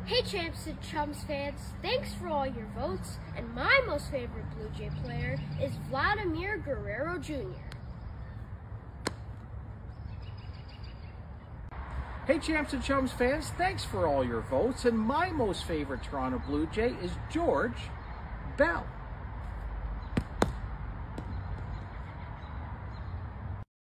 Hey Champs and Chums fans, thanks for all your votes, and my most favorite Blue Jay player is Vladimir Guerrero Jr. Hey Champs and Chums fans, thanks for all your votes, and my most favorite Toronto Blue Jay is George Bell.